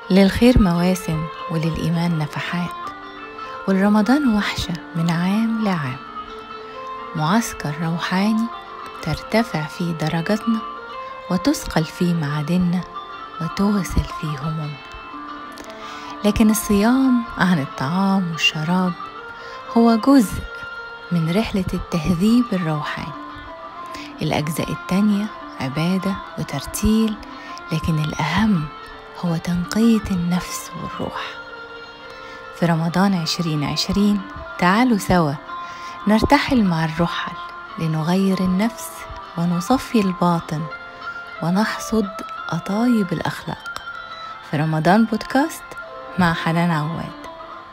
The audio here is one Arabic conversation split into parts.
للخير مواسم وللإيمان نفحات، والرمضان وحشة من عام لعام، معسكر روحاني ترتفع فيه درجتنا وتثقل فيه معادننا وتغسل فيه همومنا. لكن الصيام عن الطعام والشراب هو جزء من رحلة التهذيب الروحاني. الأجزاء التانية عبادة وترتيل، لكن الأهم هو تنقية النفس والروح. في رمضان 2020 تعالوا سوا نرتحل مع الرحل لنغير النفس ونصفي الباطن ونحصد أطايب الأخلاق. في رمضان بودكاست مع حنان عواد.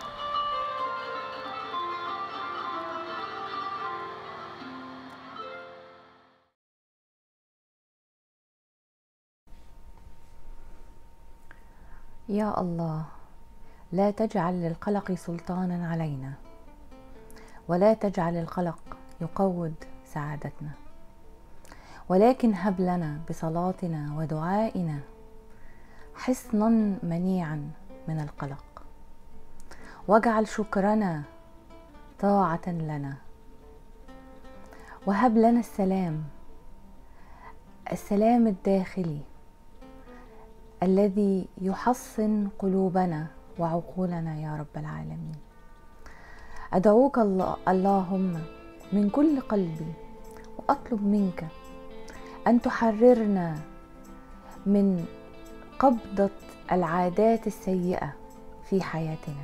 يا الله، لا تجعل للقلق سلطانا علينا، ولا تجعل القلق يقوض سعادتنا، ولكن هب لنا بصلاتنا ودعائنا حصنا منيعا من القلق، واجعل شكرنا طاعة لنا، وهب لنا السلام الداخلي الذي يحصن قلوبنا وعقولنا يا رب العالمين. أدعوك اللهم من كل قلبي وأطلب منك أن تحررنا من قبضة العادات السيئة في حياتنا.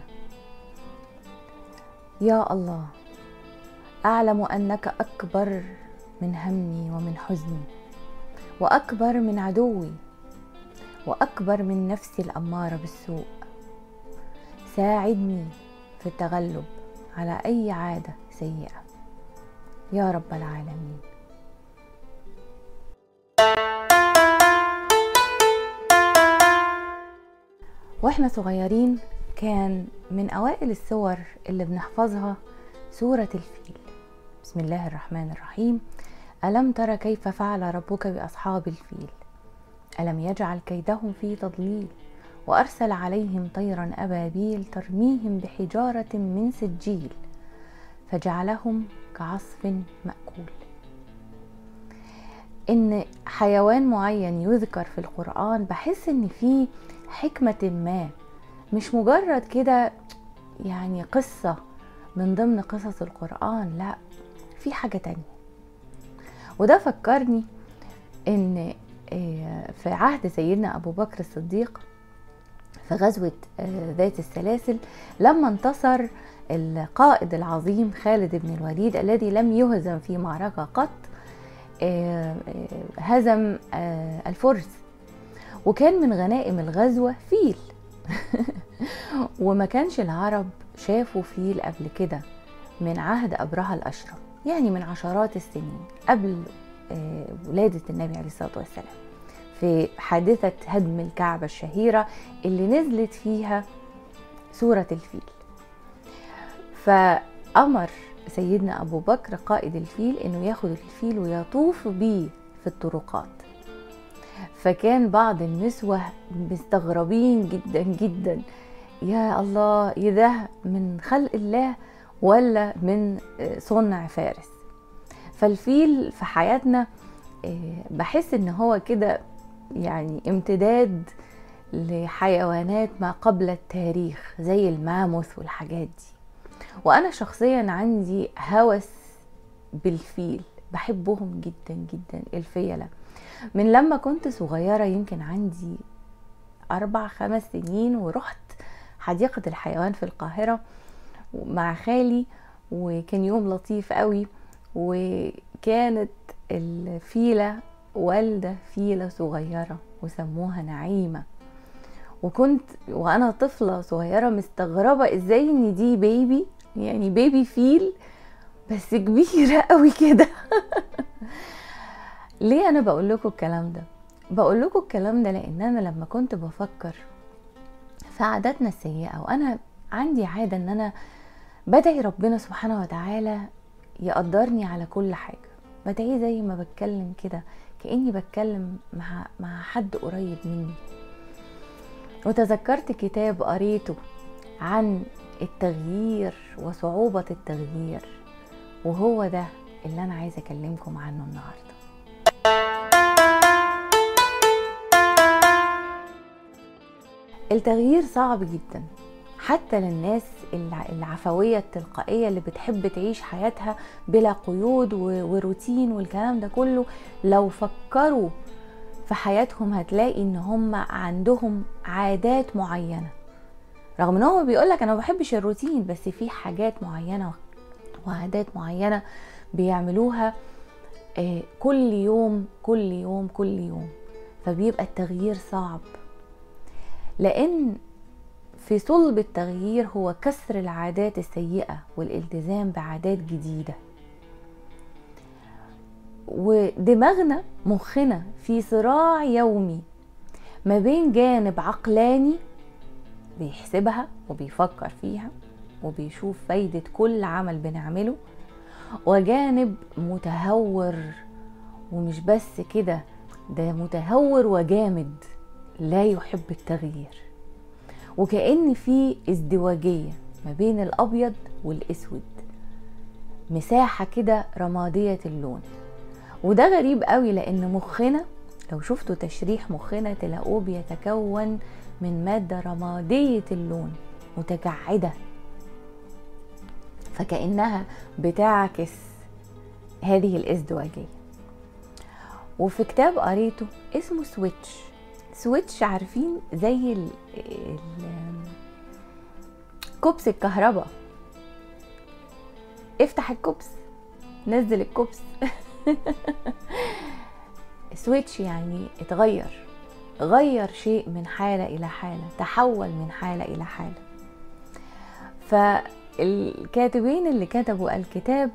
يا الله، أعلم أنك أكبر من همي ومن حزني، وأكبر من عدوي، وأكبر من نفسي الأمارة بالسوء. ساعدني في التغلب على أي عادة سيئة يا رب العالمين. واحنا صغيرين كان من أوائل السور اللي بنحفظها سورة الفيل. بسم الله الرحمن الرحيم. ألم تر كيف فعل ربك بأصحاب الفيل؟ ألم يجعل كيدهم في تضليل، وأرسل عليهم طيرا أبابيل ترميهم بحجارة من سجيل فجعلهم كعصف مأكول. إن حيوان معين يذكر في القرآن بحس إن فيه حكمة ما، مش مجرد كده يعني قصة من ضمن قصص القرآن، لا، في حاجة تانية. وده فكرني إن في عهد سيدنا أبو بكر الصديق في غزوة ذات السلاسل، لما انتصر القائد العظيم خالد بن الوليد الذي لم يهزم في معركة قط، هزم الفرس، وكان من غنائم الغزوة فيل. وما كانش العرب شافوا فيل قبل كده من عهد أبرهة الأشرم، يعني من عشرات السنين قبل ولادة النبي عليه الصلاة والسلام، في حادثة هدم الكعبة الشهيرة اللي نزلت فيها سورة الفيل. فأمر سيدنا أبو بكر قائد الفيل إنه ياخد الفيل ويطوف بيه في الطرقات. فكان بعض النسوة مستغربين جدا جدا، يا الله، ده من خلق الله ولا من صنع فارس؟ فالفيل في حياتنا بحس ان هو كده يعني امتداد لحيوانات ما قبل التاريخ زي الماموث والحاجات دي. وانا شخصيا عندي هوس بالفيل، بحبهم جدا جدا الفيلة. من لما كنت صغيرة، يمكن عندي 4-5 سنين، ورحت حديقة الحيوان في القاهرة مع خالي، وكان يوم لطيف قوي، وكانت الفيلة والدة فيلة صغيرة وسموها نعيمة. وكنت وانا طفلة صغيرة مستغربة ازاي ان دي بيبي، يعني بيبي فيل بس كبيرة قوي كده. ليه انا بقول لكم الكلام ده؟ بقول لكم الكلام ده لان انا لما كنت بفكر في عاداتنا السيئة، وانا عندي عادة ان انا بدعي ربنا سبحانه وتعالى يقدرني على كل حاجة. بدعيه زي ما بتكلم كده، كأني بتكلم مع حد قريب مني. وتذكرت كتاب قريته عن التغيير وصعوبة التغيير، وهو ده اللي أنا عايزة أكلمكم عنه النهاردة. التغيير صعب جدا حتى للناس العفوية التلقائية اللي بتحب تعيش حياتها بلا قيود وروتين والكلام ده كله. لو فكروا في حياتهم هتلاقي ان هم عندهم عادات معينة، رغم ان هو بيقولك انا ما بحبش الروتين، بس في حاجات معينة وعادات معينة بيعملوها كل يوم كل يوم كل يوم. فبيبقى التغيير صعب، لان في صلب التغيير هو كسر العادات السيئة والالتزام بعادات جديدة. ودماغنا مخنا في صراع يومي ما بين جانب عقلاني بيحسبها وبيفكر فيها وبيشوف فايدة كل عمل بنعمله، وجانب متهور، ومش بس كده، ده متهور وجامد لا يحب التغيير. وكأن في ازدواجية ما بين الأبيض والأسود، مساحة كده رمادية اللون. وده غريب قوي، لأن مخنا لو شفتوا تشريح مخنا تلاقوه بيتكون من مادة رمادية اللون متجعدة، فكأنها بتعكس هذه الازدواجية. وفي كتاب قريته اسمه سويتش، عارفين زي كوبس الكهرباء، افتح الكوبس نزل الكوبس سويتش يعني اتغير، غير شيء من حالة إلى حالة، تحول من حالة إلى حالة. فالكاتبين اللي كتبوا الكتاب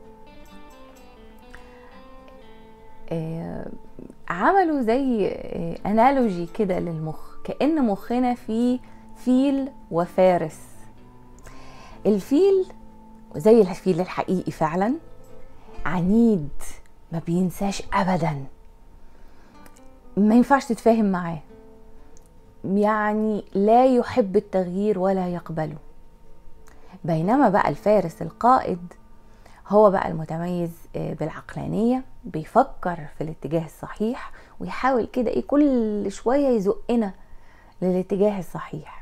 عملوا زي انالوجي كده للمخ، كأن مخنا فيه فيل وفارس. الفيل زي الفيل الحقيقي فعلا، عنيد، ما بينساش ابدا، ما ينفعش تتفاهم معاه، يعني لا يحب التغيير ولا يقبله. بينما بقى الفارس القائد هو بقى المتميز بالعقلانية، بيفكر في الاتجاه الصحيح ويحاول كده كل شوية يزقنا للاتجاه الصحيح.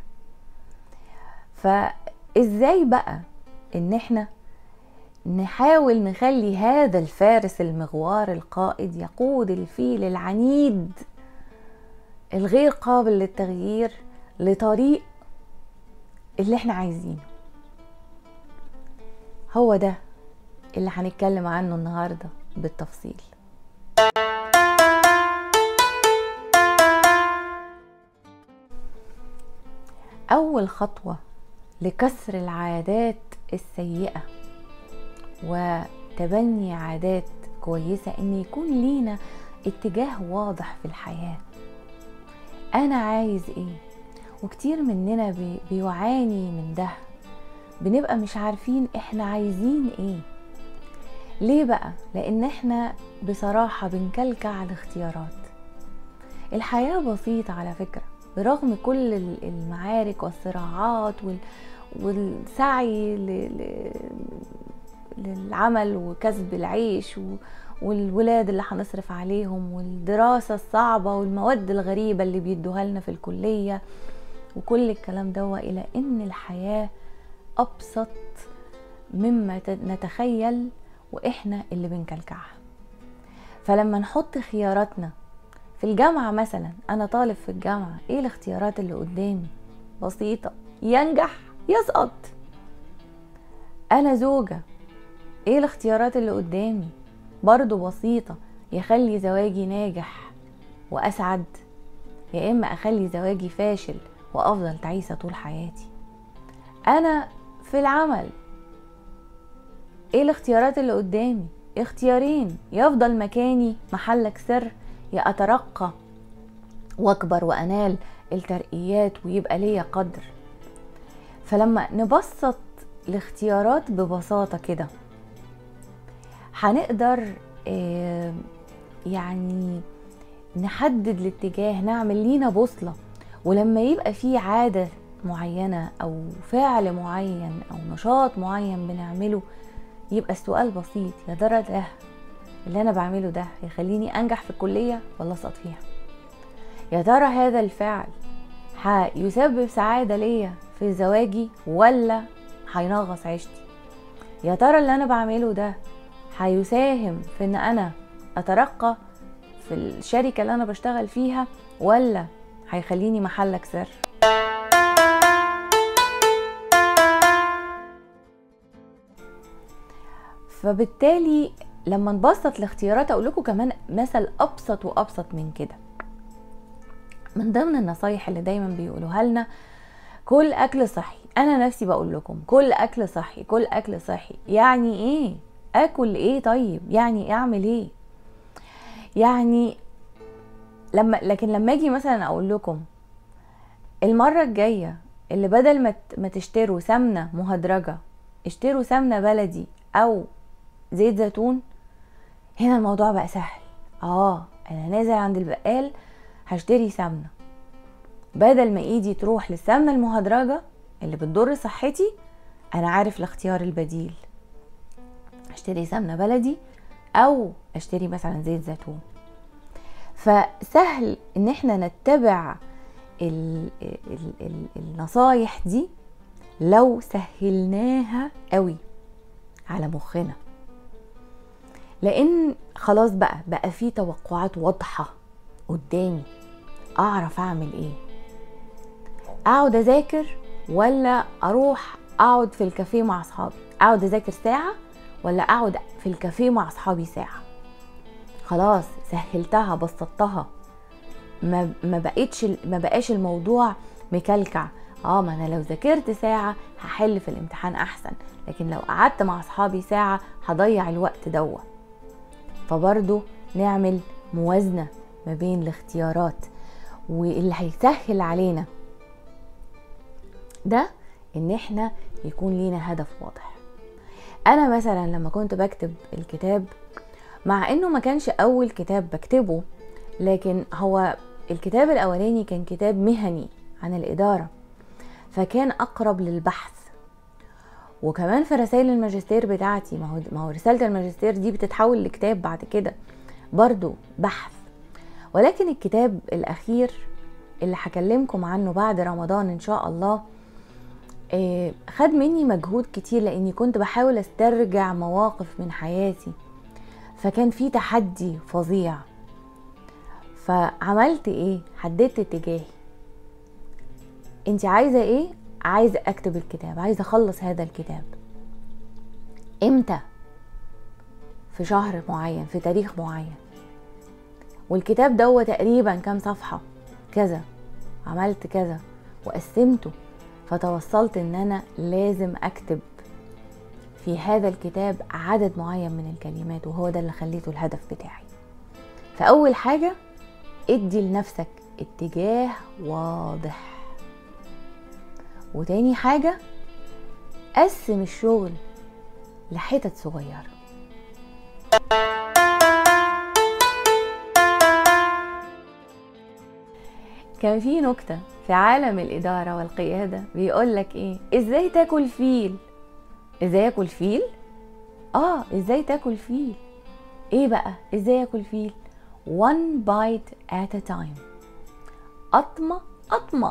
فازاي بقى ان احنا نحاول نخلي هذا الفارس المغوار القائد يقود الفيل العنيد الغير قابل للتغيير لطريق اللي احنا عايزينه؟ هو ده اللي هنتكلم عنه النهاردة بالتفصيل. أول خطوة لكسر العادات السيئة وتبني عادات كويسة إن يكون لينا اتجاه واضح في الحياة. أنا عايز إيه؟ وكتير مننا بيعاني من ده، بنبقى مش عارفين إحنا عايزين إيه. ليه بقى؟ لأن إحنا بصراحة بنكلكع الاختيارات. الحياة بسيطة على فكرة، برغم كل المعارك والصراعات والسعي للعمل وكسب العيش والولاد اللي هنصرف عليهم والدراسة الصعبة والمواد الغريبة اللي بيدوها لنا في الكلية وكل الكلام ده، إلى إن الحياة أبسط مما نتخيل وإحنا اللي بنكلكعها. فلما نحط خياراتنا في الجامعة مثلا، أنا طالب في الجامعة، إيه الاختيارات اللي قدامي؟ بسيطة، ينجح يسقط. أنا زوجة، إيه الاختيارات اللي قدامي؟ برضو بسيطة، يخلي زواجي ناجح وأسعد، يا إما أخلي زواجي فاشل وأفضل تعيسة طول حياتي. أنا في العمل، إيه الاختيارات اللي قدامي؟ اختيارين، يفضل مكاني محلك سر، يا أترقى واكبر وأنال الترقيات ويبقى ليا قدر. فلما نبسط الاختيارات ببساطة كده هنقدر يعني نحدد الاتجاه، نعمل لينا بوصلة، ولما يبقى في عادة معينة او فعل معين او نشاط معين بنعمله، يبقى السؤال بسيط: يا ترى ده اللي انا بعمله ده هيخليني انجح في الكلية ولا اسقط فيها؟ يا ترى هذا الفعل هيسبب سعادة ليا في زواجي ولا هينغص عيشتي؟ يا ترى اللي انا بعمله ده هيساهم في ان انا اترقى في الشركة اللي انا بشتغل فيها ولا هيخليني محلك سر؟ فبالتالي لما نبسط الاختيارات، اقول لكم كمان مثل ابسط وابسط من كده. من ضمن النصايح اللي دايما بيقولوها لنا: كل اكل صحي. انا نفسي بقول لكم كل اكل صحي، كل اكل صحي. يعني ايه اكل ايه؟ طيب يعني اعمل ايه؟ يعني لكن لما اجي مثلا اقول لكم المره الجايه اللي بدل ما تشتروا سمنه مهدرجه اشتروا سمنه بلدي او زيت زيتون، هنا الموضوع بقى سهل. انا نازل عند البقال هشتري سمنه، بدل ما ايدي تروح للسمنه المهدرجه اللي بتضر صحتي، انا عارف الاختيار البديل: اشتري سمنه بلدي او اشتري مثلا زيت زيتون. فسهل ان احنا نتبع النصايح دي لو سهلناها قوي على مخنا، لان خلاص بقى في توقعات واضحة قدامي. اعرف اعمل ايه؟ اقعد اذاكر ولا اروح اقعد في الكافيه مع اصحابي؟ اقعد اذاكر ساعة ولا اقعد في الكافيه مع اصحابي ساعة؟ خلاص سهلتها بسطتها، ما بقاش الموضوع مكلكع. ما انا لو ذاكرت ساعة هحل في الامتحان احسن، لكن لو قعدت مع اصحابي ساعة هضيع الوقت دوت. فبرضو نعمل موازنة ما بين الاختيارات، واللي هيسهل علينا ده ان احنا يكون لينا هدف واضح. انا مثلا لما كنت بكتب الكتاب، مع انه ما كانش اول كتاب بكتبه، لكن هو الكتاب الاولاني كان كتاب مهني عن الادارة، فكان اقرب للبحث. وكمان في رسائل الماجستير بتاعتي، ما هو رسالة الماجستير دي بتتحول لكتاب بعد كده، برضو بحث. ولكن الكتاب الاخير اللي هكلمكم عنه بعد رمضان ان شاء الله، خد مني مجهود كتير، لاني كنت بحاول استرجع مواقف من حياتي، فكان في تحدي فظيع. فعملت ايه؟ حددت اتجاهي. انت عايزة ايه؟ عايزة اكتب الكتاب، عايزة اخلص هذا الكتاب. امتى؟ في شهر معين، في تاريخ معين. والكتاب ده تقريبا كام صفحة؟ كذا. عملت كذا وقسمته، فتوصلت ان انا لازم اكتب في هذا الكتاب عدد معين من الكلمات، وهو ده اللي خليته الهدف بتاعي. فاول حاجة ادي لنفسك اتجاه واضح. وتاني حاجة قسم الشغل لحتت صغيرة. كان في نكتة في عالم الإدارة والقيادة بيقولك ايه؟ ازاي تاكل فيل؟ ازاي اكل فيل؟ ازاي تاكل فيل؟ ايه بقى ازاي اكل فيل؟ one bite at a time. قطمة قطمة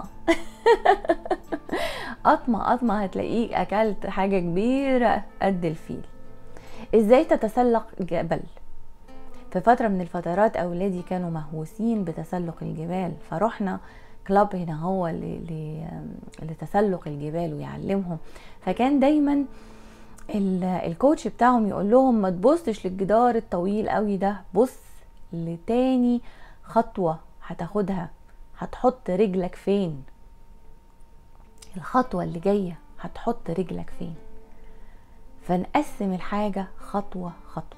قطمة هتلاقيك اكلت حاجة كبيرة قد الفيل. ازاي تتسلق جبل؟ في فترة من الفترات اولادي كانوا مهووسين بتسلق الجبال، فرحنا كلاب هنا هو لتسلق الجبال ويعلمهم. فكان دايما الكوتش بتاعهم يقول لهم ما تبصش للجدار الطويل قوي ده، بص لتاني خطوة هتاخدها، هتحط رجلك فين، الخطوة اللي جاية هتحط رجلك فين. فنقسم الحاجة خطوة خطوة.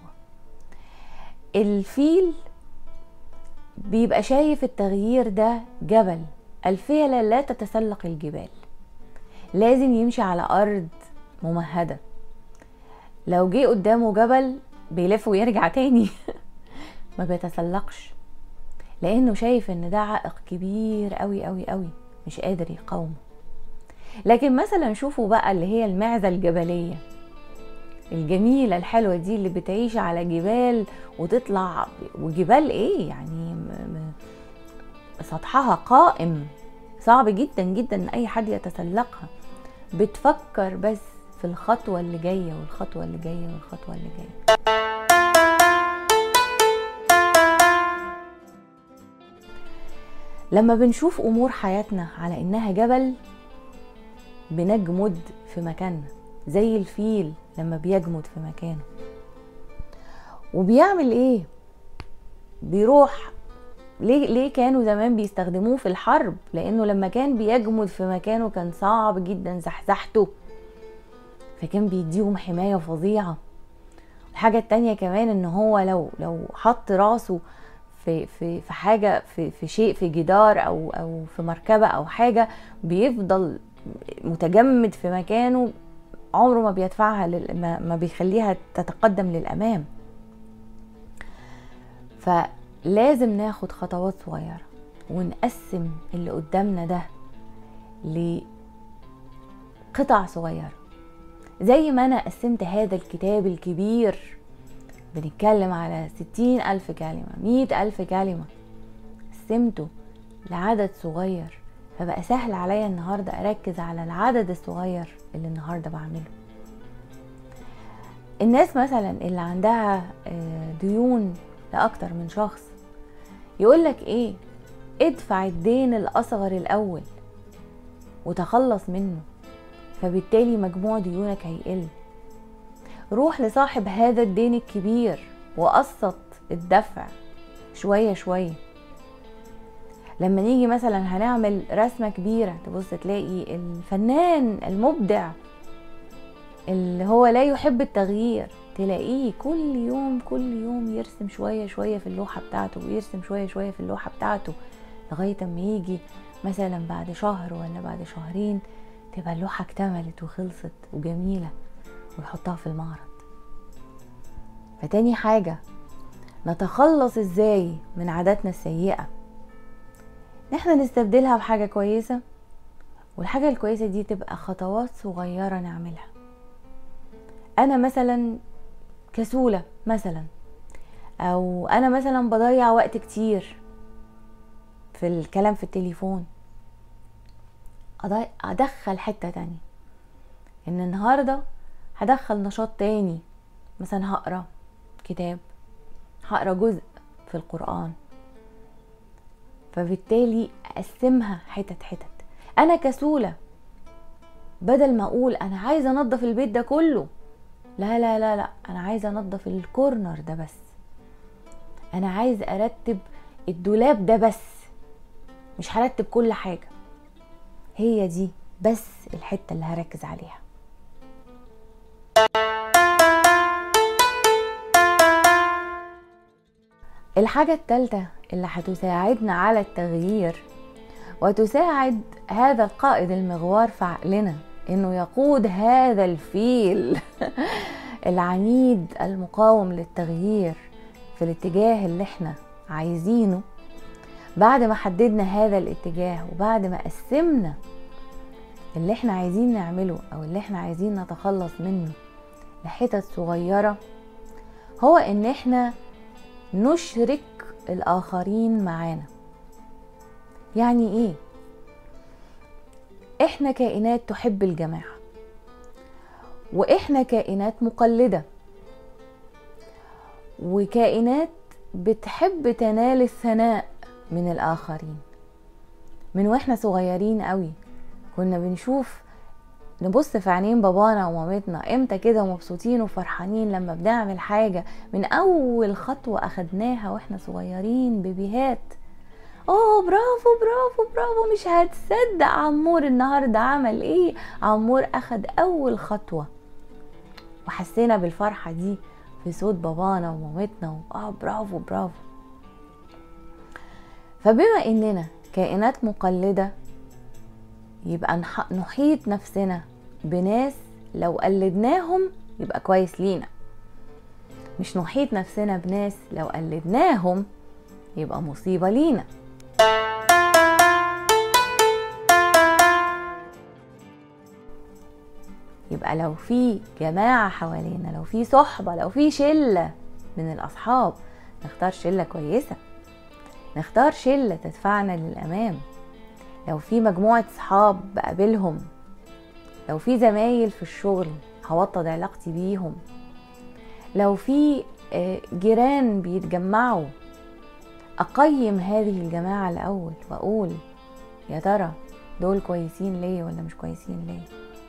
الفيل بيبقى شايف التغيير ده جبل، الفيلة لا تتسلق الجبال، لازم يمشي على أرض ممهدة. لو جه قدامه جبل بيلف ويرجع تاني ما بيتسلقش، لأنه شايف ان ده عائق كبير قوي قوي قوي مش قادر يقاومه. لكن مثلا شوفوا بقى اللي هي المعزة الجبلية الجميلة الحلوة دي اللي بتعيش على جبال وتطلع، وجبال ايه يعني سطحها قائم، صعب جدا جدا ان اي حد يتسلقها، بتفكر بس في الخطوة اللي جاية والخطوة اللي جاية والخطوة اللي جاية. لما بنشوف امور حياتنا على انها جبل بنجمد في مكاننا، زي الفيل لما بيجمد في مكانه. وبيعمل ايه؟ بيروح. ليه كانوا زمان بيستخدموه في الحرب؟ لانه لما كان بيجمد في مكانه كان صعب جدا زحزحته، فكان بيديهم حماية فظيعة. الحاجة التانية كمان ان هو لو حط راسه في حاجة، في شيء، في جدار او في مركبة او حاجة، بيفضل متجمد في مكانه، عمره ما بيدفعها ما بيخليها تتقدم للأمام. فلازم ناخد خطوات صغيرة ونقسم اللي قدامنا ده لقطع صغيرة. زي ما أنا قسمت هذا الكتاب الكبير، بنتكلم على 60,000 كلمة، 100,000 كلمة، قسمته لعدد صغير، فبقى سهل عليا النهاردة أركز على العدد الصغير اللي النهاردة بعمله. الناس مثلا اللي عندها ديون لأكتر من شخص، يقولك ايه؟ ادفع الدين الأصغر الأول وتخلص منه، فبالتالي مجموع ديونك هيقل. روح لصاحب هذا الدين الكبير وقسط الدفع شوية شوية. لما نيجي مثلا هنعمل رسمة كبيرة، تبص تلاقي الفنان المبدع اللي هو لا يحب التغيير، تلاقيه كل يوم يرسم شوية شوية في اللوحة بتاعته، ويرسم شوية شوية في اللوحة بتاعته، لغاية ما يجي مثلا بعد شهر ولا بعد شهرين تبقى اللوحة اكتملت وخلصت وجميلة، ويحطها في المعرض. فتاني حاجة، نتخلص ازاي من عاداتنا السيئة؟ نحن نستبدلها بحاجة كويسة، والحاجة الكويسة دي تبقى خطوات صغيرة نعملها. انا مثلا كسولة مثلا، او انا مثلا بضيع وقت كتير في الكلام في التليفون، ادخل حتة تانية، ان النهاردة هدخل نشاط تاني، مثلا هقرأ كتاب، هقرأ جزء في القرآن، فبالتالي اقسمها حتت حتت. انا كسولة، بدل ما اقول انا عايزة انضف البيت ده كله، لا لا لا لا، انا عايزة انضف الكورنر ده بس، انا عايز ارتب الدولاب ده بس، مش هرتب كل حاجة. هي دي بس الحتة اللي هركز عليها. الحاجة التالتة اللي هتساعدنا على التغيير وتساعد هذا القائد المغوار في عقلنا انه يقود هذا الفيل العنيد المقاوم للتغيير في الاتجاه اللي احنا عايزينه. بعد ما حددنا هذا الاتجاه وبعد ما قسمنا اللي احنا عايزين نعمله او اللي احنا عايزين نتخلص منه لحتت صغيرة، هو ان احنا نشرك الاخرين معانا. يعني ايه؟ احنا كائنات تحب الجماعة، واحنا كائنات مقلدة، وكائنات بتحب تنال الثناء من الاخرين. من واحنا صغيرين قوي كنا بنشوف، نبص في عينين بابانا ومامتنا امتى كده مبسوطين وفرحانين لما بنعمل حاجة من اول خطوة اخدناها واحنا صغيرين بيبيهات. اوه برافو برافو برافو، مش هتصدق عمور النهاردة عمل ايه، عمور اخد اول خطوة. وحسينا بالفرحة دي في صوت بابانا ومامتنا، برافو برافو. فبما اننا كائنات مقلدة، يبقى نحيط نفسنا بناس لو قلدناهم يبقى كويس لينا، مش نحيط نفسنا بناس لو قلدناهم يبقى مصيبة لينا. يبقى لو في جماعة حوالينا، لو في صحبة، لو في شلة من الأصحاب، نختار شلة كويسة، نختار شلة تدفعنا للأمام. لو في مجموعة صحاب بقابلهم، لو في زمايل في الشغل هوطد علاقتي بيهم، لو في جيران بيتجمعوا، أقيم هذه الجماعة الأول وأقول يا ترى دول كويسين ليه ولا مش كويسين ليه.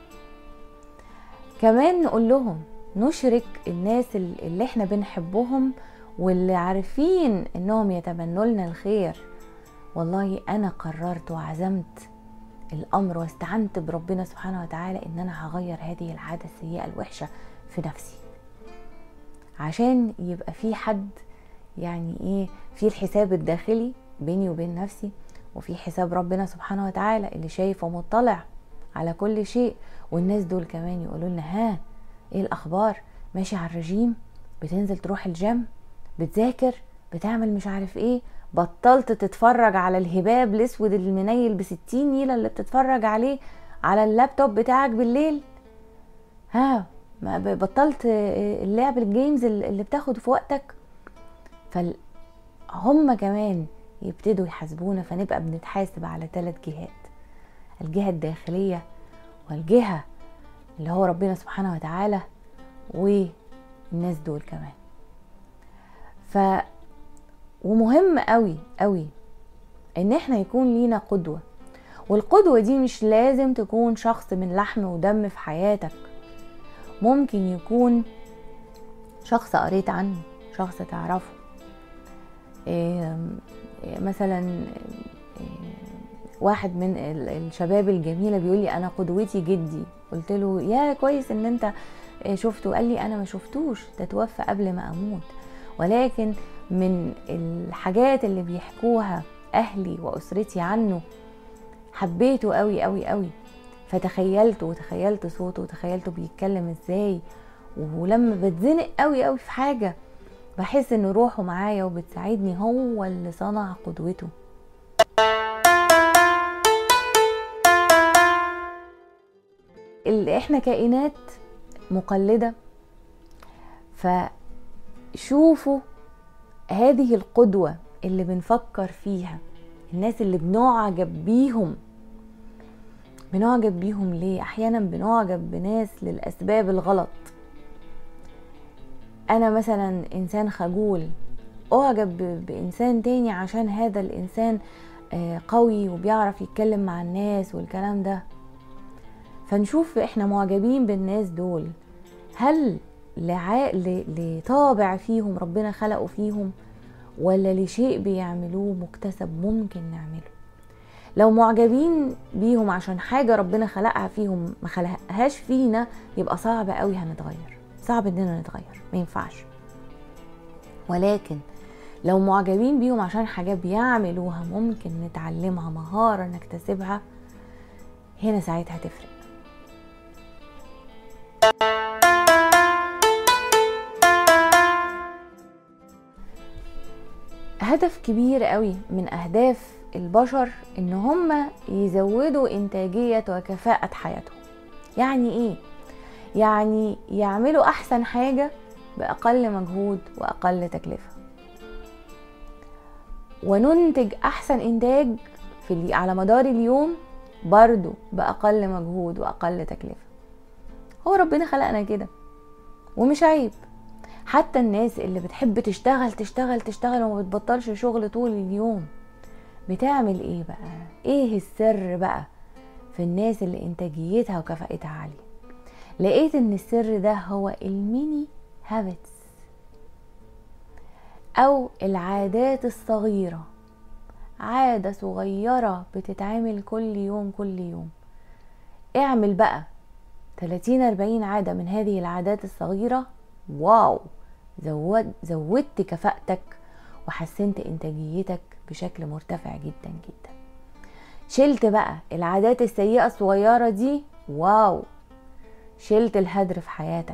كمان نقول لهم، نشرك الناس اللي احنا بنحبهم واللي عارفين انهم يتمنوا لنا الخير. والله انا قررت وعزمت الامر واستعنت بربنا سبحانه وتعالى ان انا هغير هذه العادة السيئة الوحشة في نفسي، عشان يبقى في حد يعني ايه، في الحساب الداخلي بيني وبين نفسي، وفي حساب ربنا سبحانه وتعالى اللي شايف ومطلع على كل شيء. والناس دول كمان يقولوا لنا ها ايه الاخبار، ماشي على الرجيم، بتنزل تروح الجيم، بتذاكر، بتعمل مش عارف ايه، بطلت تتفرج على الهباب الاسود المنيل ب60 نيلة اللي بتتفرج عليه على اللابتوب بتاعك بالليل، ها بطلت اللعب الجيمز اللي بتاخد في وقتك. فهم كمان يبتدوا يحاسبونا، فنبقى بنتحاسب على 3 جهات: الجهة الداخلية، والجهة اللي هو ربنا سبحانه وتعالى، والناس دول كمان. ومهم قوي قوي ان احنا يكون لينا قدوة، والقدوة دي مش لازم تكون شخص من لحم ودم في حياتك، ممكن يكون شخص قريت عنه، شخص تعرفه. مثلا واحد من الشباب الجميلة بيقول لي انا قدوتي جدي. قلت له يا كويس ان انت شفته. قال لي انا ما شفتوش، ده توفى قبل ما اموت، ولكن من الحاجات اللي بيحكوها اهلي واسرتي عنه حبيته قوي قوي قوي، فتخيلته وتخيلت صوته وتخيلته بيتكلم ازاي. ولما بتزنق قوي قوي في حاجة بحس ان روحه معايا وبتساعدني، هو اللي صنع قدوته. احنا كائنات مقلدة، فشوفوا هذه القدوة اللي بنفكر فيها، الناس اللي بنعجب بيهم ليه؟ احيانا بنعجب بناس للاسباب الغلط. انا مثلا انسان خجول، اعجب بانسان تاني عشان هذا الانسان قوي وبيعرف يتكلم مع الناس والكلام ده. فنشوف احنا معجبين بالناس دول، هل لطابع فيهم ربنا خلقه فيهم، ولا لشيء بيعملوه مكتسب ممكن نعمله؟ لو معجبين بيهم عشان حاجة ربنا خلقها فيهم ما خلقهاش فينا، يبقى صعب قوي هنتغير، صعب اننا نتغير، ما ينفعش. ولكن لو معجبين بيهم عشان حاجة بيعملوها ممكن نتعلمها، مهارة نكتسبها، هنا ساعتها تفرق. هدف كبير قوي من اهداف البشر ان هم يزودوا انتاجية وكفاءة حياتهم. يعني ايه؟ يعني يعملوا احسن حاجة باقل مجهود واقل تكلفة، وننتج احسن انتاج على مدار اليوم برضو باقل مجهود واقل تكلفة. هو ربنا خلقنا كده ومش عيب. حتى الناس اللي بتحب تشتغل تشتغل تشتغل وما بتبطلش شغل طول اليوم، بتعمل ايه بقى؟ ايه السر بقى في الناس اللي انتاجيتها وكفاءتها عالية؟ لقيت ان السر ده هو الميني هابتس، او العادات الصغيرة. عادة صغيرة بتتعمل كل يوم كل يوم. اعمل بقى 30-40 عادة من هذه العادات الصغيرة، واو، زودت كفاءتك وحسنت انتاجيتك بشكل مرتفع جدا جدا. شلت بقى العادات السيئة الصغيرة دي، واو، شلت الهدر في حياتك.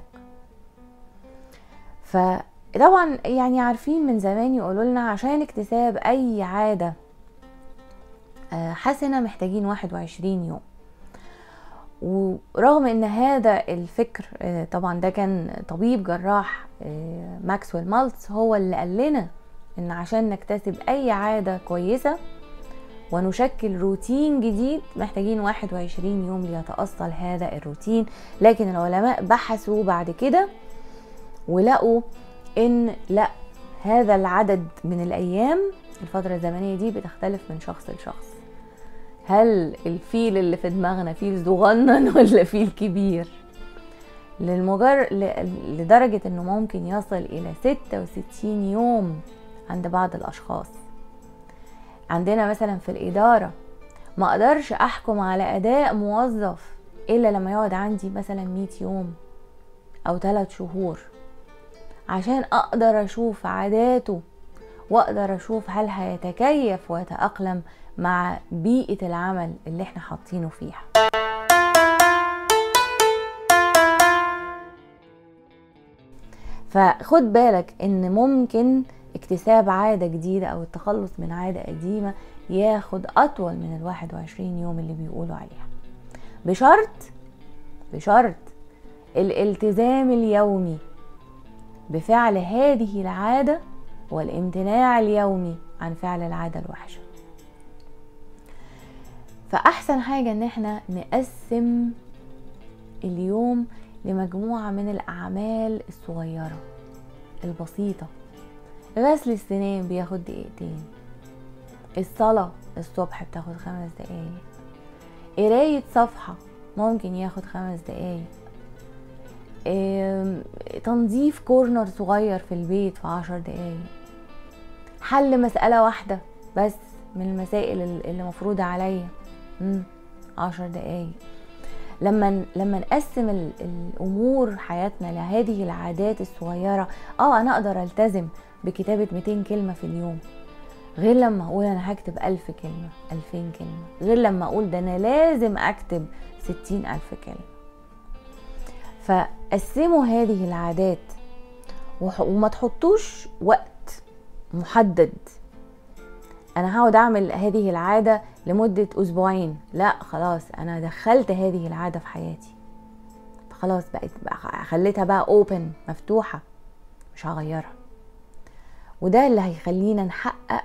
فطبعا يعني عارفين من زمان يقولوا لنا عشان اكتساب اي عادة حسنة محتاجين 21 يوم. ورغم ان هذا الفكر طبعا ده كان طبيب جراح ماكسويل مالتز هو اللي قال لنا ان عشان نكتسب اي عادة كويسة ونشكل روتين جديد محتاجين 21 يوم ليتأصل هذا الروتين. لكن العلماء بحثوا بعد كده ولقوا ان لا، هذا العدد من الايام، الفترة الزمنية دي بتختلف من شخص لشخص. هل الفيل اللي في دماغنا فيل صغنن ولا فيل كبير؟ لدرجة انه ممكن يصل الى 66 يوم عند بعض الاشخاص. عندنا مثلا في الادارة ما اقدرش احكم على اداء موظف الا لما يقعد عندي مثلا 100 يوم او 3 شهور عشان اقدر اشوف عاداته واقدر اشوف هل هيتكيف ويتأقلم مع بيئة العمل اللي احنا حاطينه فيها. فخد بالك ان ممكن اكتساب عادة جديدة او التخلص من عادة قديمة ياخد اطول من 21 يوم اللي بيقولوا عليها، بشرط الالتزام اليومي بفعل هذه العادة والامتناع اليومي عن فعل العادة الوحشة. فأحسن حاجة ان احنا نقسم اليوم لمجموعة من الأعمال الصغيرة البسيطة. غسل السنان بياخد دقيقتين، الصلاة الصبح بتاخد 5 دقايق، قراية صفحة ممكن ياخد 5 دقايق، تنظيف كورنر صغير في البيت في 10 دقايق، حل مسألة واحدة بس من المسائل اللي مفروضة عليا 10 دقايق. لما نقسم الامور حياتنا لهذه العادات الصغيرة، انا اقدر التزم بكتابة 200 كلمة في اليوم، غير لما اقول انا هكتب 1000 كلمة 2000 كلمة، غير لما اقول ده انا لازم اكتب 60,000 كلمة. فقسموا هذه العادات وما تحطوش وقت محدد، انا هقعد اعمل هذه العادة لمدة اسبوعين، لا خلاص انا دخلت هذه العادة في حياتي، خلاص خليتها بقى اوبن مفتوحة، مش هغيرها. وده اللي هيخلينا نحقق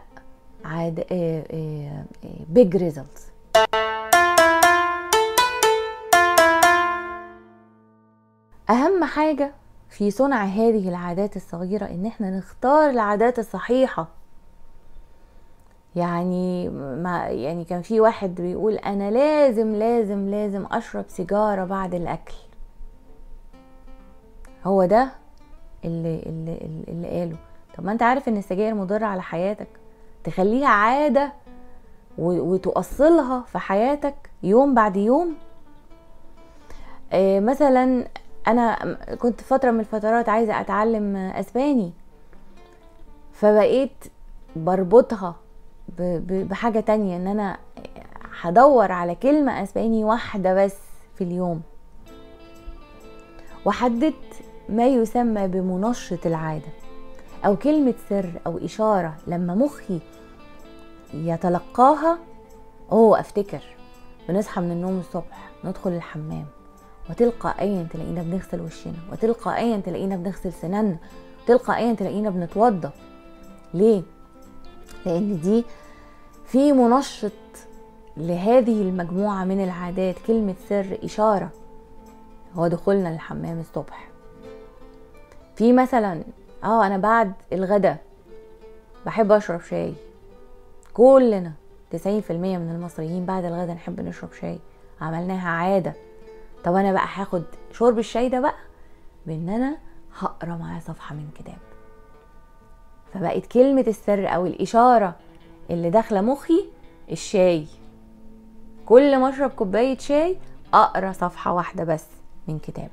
big results. اهم حاجة في صنع هذه العادات الصغيرة ان احنا نختار العادات الصحيحة. يعني كان في واحد بيقول انا لازم لازم لازم اشرب سيجارة بعد الاكل، هو ده اللي قاله. طب ما انت عارف ان السجاير مضرة على حياتك، تخليها عادة وتؤصلها في حياتك يوم بعد يوم. مثلا انا كنت فترة من الفترات عايزة اتعلم اسباني، فبقيت بربطها بحاجة تانية، ان انا هدور على كلمة اسباني واحدة بس في اليوم، وحددت ما يسمى بمنشط العادة او كلمة سر او اشارة لما مخي يتلقاها افتكر. بنصحى من النوم الصبح ندخل الحمام وتلقائيا تلاقينا بنغسل وشنا، وتلقائيا تلاقينا بنغسل سناننا، وتلقائيا تلاقينا بنتوضى. ليه؟ لان دي في منشط لهذه المجموعة من العادات، كلمة سر إشارة، هو دخولنا للحمام الصبح. في مثلا انا بعد الغداء بحب اشرب شاي، كلنا 90% من المصريين بعد الغداء نحب نشرب شاي، عملناها عادة. طب انا بقى هاخد شرب الشاي ده بقى بان انا هقرا معاه صفحة من كتاب، فبقت كلمة السر او الاشارة اللي داخلة مخي الشاي. كل ما اشرب كوباية شاي اقرا صفحة واحدة بس من كتاب.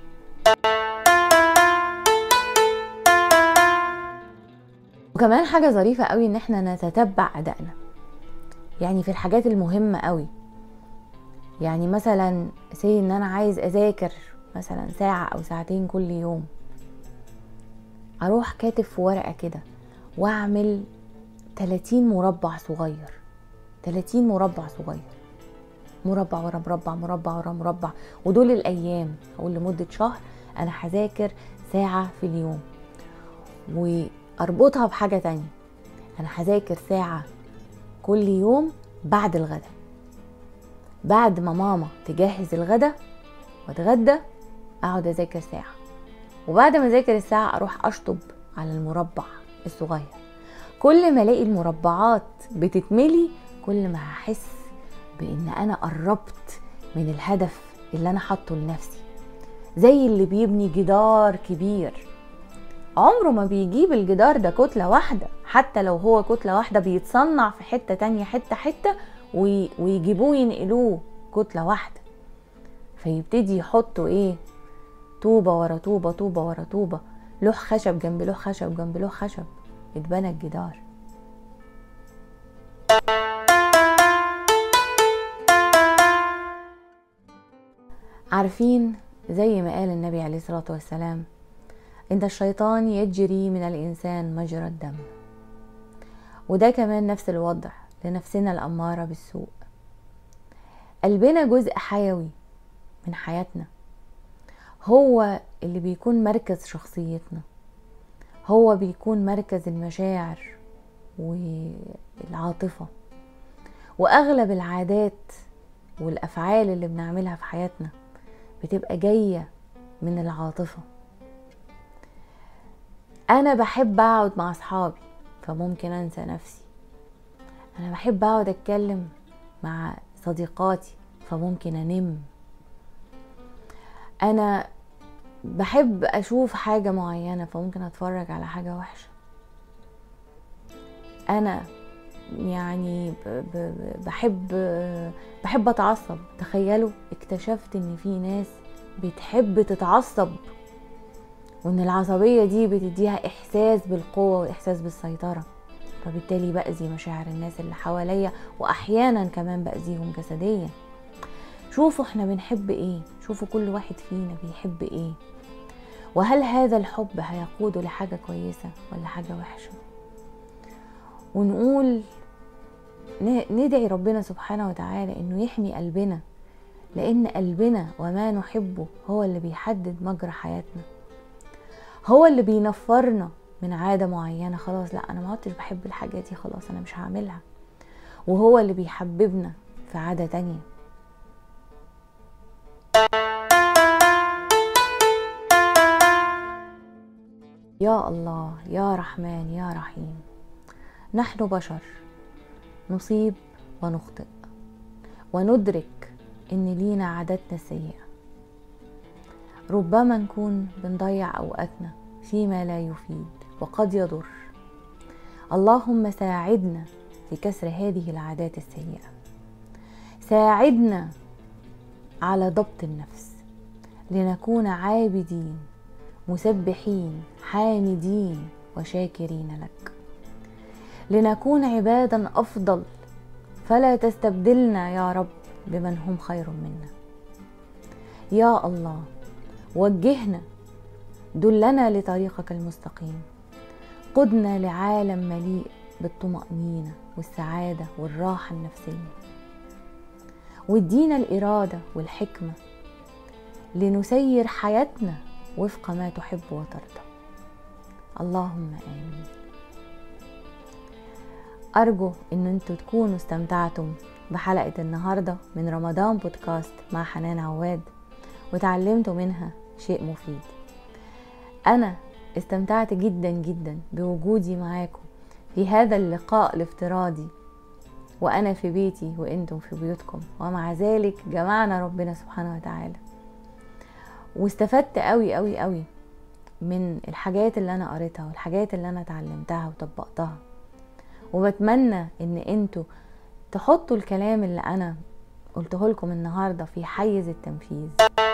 وكمان حاجة ظريفة قوي ان احنا نتتبع ادائنا، يعني في الحاجات المهمة قوي. يعني مثلا ان انا عايز اذاكر مثلا ساعة او ساعتين كل يوم، اروح كاتب في ورقة كده واعمل 30 مربع صغير، 30 مربع صغير. مربع ورا مربع، مربع ورا مربع. ودول الايام، اقول لمدة شهر انا هذاكر ساعة في اليوم، واربطها بحاجة تانية، انا هذاكر ساعة كل يوم بعد الغدا، بعد ما ماما تجهز الغدا واتغدى اقعد اذاكر ساعة، وبعد ما اذاكر الساعة اروح اشطب على المربع الصغير. كل ما الاقي المربعات بتتملي كل ما هحس بان انا قربت من الهدف اللي انا حاطه لنفسي. زي اللي بيبني جدار كبير، عمره ما بيجيب الجدار ده كتلة واحدة، حتى لو هو كتلة واحدة بيتصنع في حتة تانية حتة ويجيبوه ينقلوه كتلة واحدة، فيبتدي يحطوا ايه، طوبة ورا طوبة، طوبة ورا طوبة، لوح خشب جنب لوح خشب جنب لوح خشب، اتبنى الجدار. عارفين زي ما قال النبي عليه الصلاة والسلام، إن الشيطان يجري من الإنسان مجرى الدم. وده كمان نفس الوضع لنفسنا الأمارة بالسوء. قلبنا جزء حيوي من حياتنا، هو اللي بيكون مركز شخصيتنا، هو بيكون مركز المشاعر والعاطفة، وأغلب العادات والأفعال اللي بنعملها في حياتنا بتبقى جاية من العاطفة. أنا بحب أقعد مع أصحابي فممكن أنسى نفسي، أنا بحب أقعد أتكلم مع صديقاتي فممكن أنم، أنا بحب أشوف حاجة معينة فممكن أتفرج على حاجة وحشة، أنا يعني بحب أتعصب. تخيلوا اكتشفت إن في ناس بتحب تتعصب، وإن العصبية دي بتديها إحساس بالقوة وإحساس بالسيطرة، فبالتالي بأذي مشاعر الناس اللي حواليا، وأحيانا كمان بأذيهم جسديا. شوفوا احنا بنحب ايه، شوفوا كل واحد فينا بيحب ايه، وهل هذا الحب هيقوده لحاجة كويسة ولا حاجة وحشة. ونقول ندعي ربنا سبحانه وتعالى انه يحمي قلبنا، لان قلبنا وما نحبه هو اللي بيحدد مجرى حياتنا، هو اللي بينفرنا من عادة معينة، خلاص لا انا ما عدتش بحب الحاجة دي، خلاص انا مش هعملها، وهو اللي بيحببنا في عادة تانية. يا الله يا رحمن يا رحيم، نحن بشر نصيب ونخطئ، وندرك ان لينا عاداتنا السيئة، ربما نكون بنضيع اوقاتنا فيما لا يفيد وقد يضر. اللهم ساعدنا في كسر هذه العادات السيئة، ساعدنا على ضبط النفس لنكون عابدين مسبحين حامدين وشاكرين لك، لنكون عبادا أفضل، فلا تستبدلنا يا رب بمن هم خير منا. يا الله وجهنا، دلنا لطريقك المستقيم، قدنا لعالم مليء بالطمأنينة والسعادة والراحة النفسية، وادينا الإرادة والحكمة لنسير حياتنا وفق ما تحب وترضى. اللهم آمين. أرجو أن انتوا تكونوا استمتعتم بحلقة النهاردة من رمضان بودكاست مع حنان عواد، وتعلمتوا منها شيء مفيد. أنا استمتعت جدا جدا بوجودي معاكم في هذا اللقاء الافتراضي، وأنا في بيتي وإنتم في بيوتكم، ومع ذلك جمعنا ربنا سبحانه وتعالى. واستفدت قوي قوي قوي من الحاجات اللي أنا قريتها والحاجات اللي أنا اتعلمتها وطبقتها، وبتمنى إن انتوا تحطوا الكلام اللي أنا قلته لكم النهاردة في حيز التنفيذ.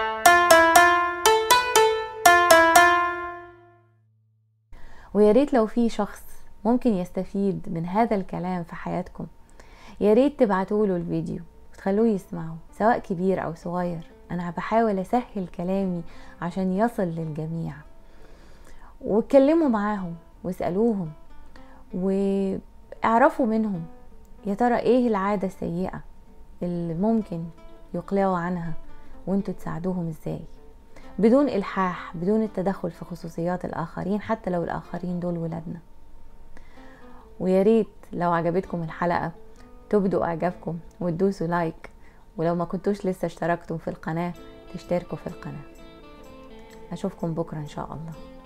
وياريت لو في شخص ممكن يستفيد من هذا الكلام في حياتكم، ياريت تبعتوله الفيديو وتخلوه يسمعه، سواء كبير أو صغير. أنا بحاول أسهل كلامي عشان يصل للجميع، واتكلموا معاهم واسألوهم واعرفوا منهم يا ترى ايه العادة السيئة اللي ممكن يقلعوا عنها وانتوا تساعدوهم ازاي، بدون إلحاح، بدون التدخل في خصوصيات الآخرين، حتى لو الآخرين دول ولادنا. ويا ريت لو عجبتكم الحلقة تبدوا إعجابكم وتدوسوا لايك، ولو ما كنتوش لسه اشتركتم في القناة تشتركوا في القناة. أشوفكم بكرة إن شاء الله.